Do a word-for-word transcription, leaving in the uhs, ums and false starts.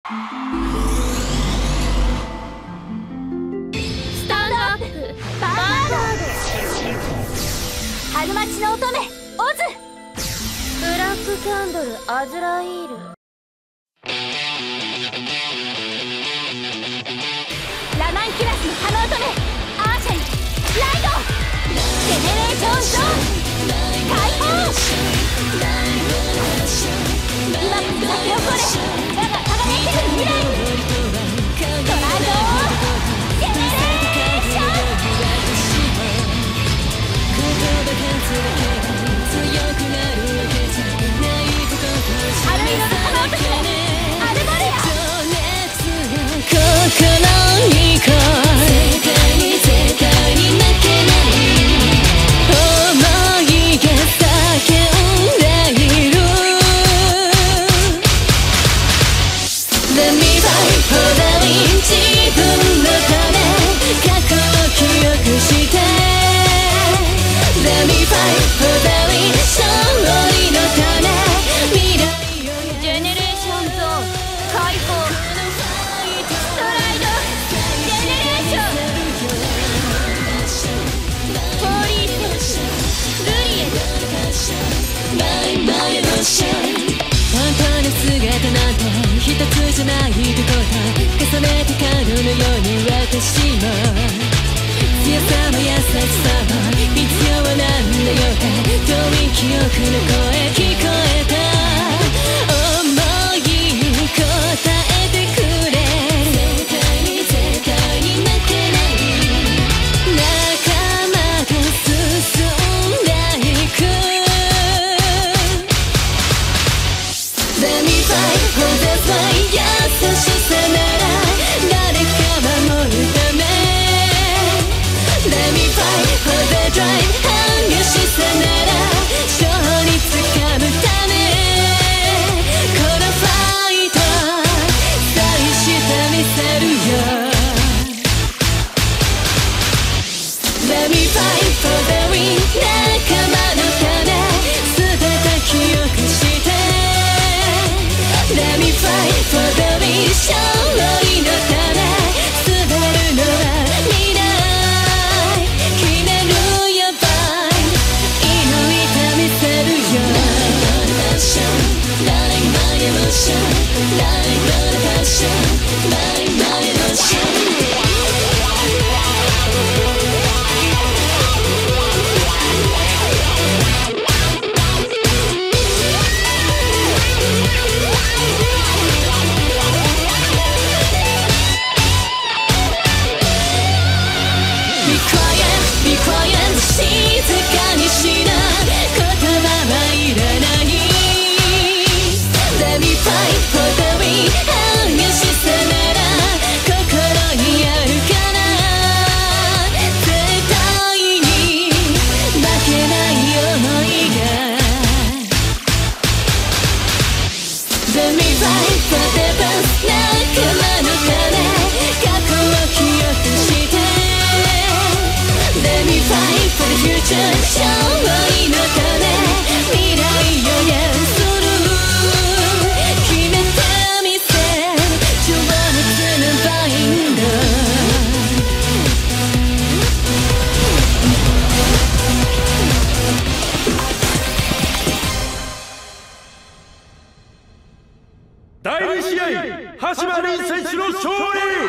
スタンドアップバード春待ちの乙女オズブラックキャンドルアズライールラマンキュラスの葉の乙女アーシャにライドジェネレーションゾーン解放うまく咲き誇れ我が輝いてくる未来ドライドジェネレーション春色の花乙姫アルボレア心にこう絶対に絶対に負けない想いが叫んでいる Let me fight for the win 自分のため過去を記憶して Let me fight for the win 勝利のため未来をジェネレーションゾーン解放ストライドジェネレーションフォーリーセンスルリエル前々のシャイ本当の姿なんて一つじゃないってこと重ねてカードのように私も強さも優しさも必要なんだよ遠い記憶の声聞こえた想い答えてくれ絶対に絶対に負けない仲間と進んでいく Let me fight for the fight 優しさなら誰か守るため Let me fight for the drive 激しさなら勝利つかむためこのファイト再してみせるよ Let me fight for the win 仲間のため全て記憶して Let me fight for the win 勝利のため滑るのは未来決めるよ Bye 祈りた見せるよ Like my emotion Like my passion Like my emotion Be quiet, be quiet 静かにしな言葉はいらない Let me fight for the win 激しさなら心にあるから絶対に負けない想いが Let me fight for the best 仲間のため過去を記憶して Let me fight for the future 勝利のため未来を約する決めてみせ情熱のバインドだいに試合羽島凛選手の勝利。